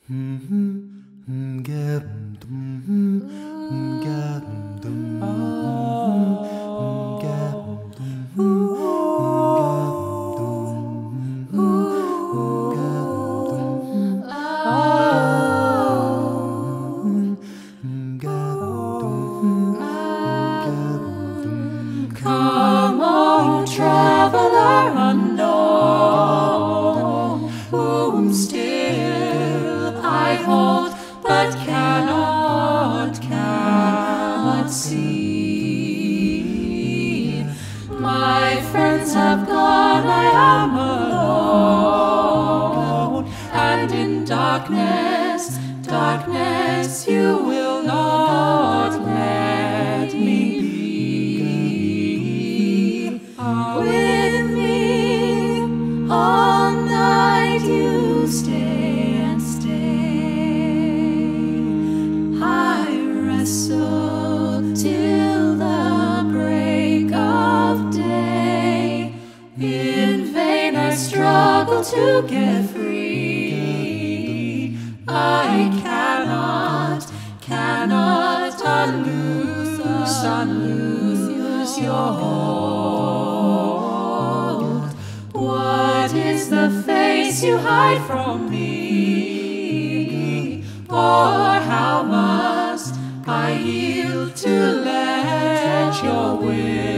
Come on, traveler unknown, whom still I hold, but cannot see. My friends have gone, I am alone, and in darkness, darkness, you will not let me be. With me all night you stay and stay. I wrestle till the break of day. In vain I struggle to get free. I cannot unloose your hold. What is the face you hide from me? Or how must I yield to let your will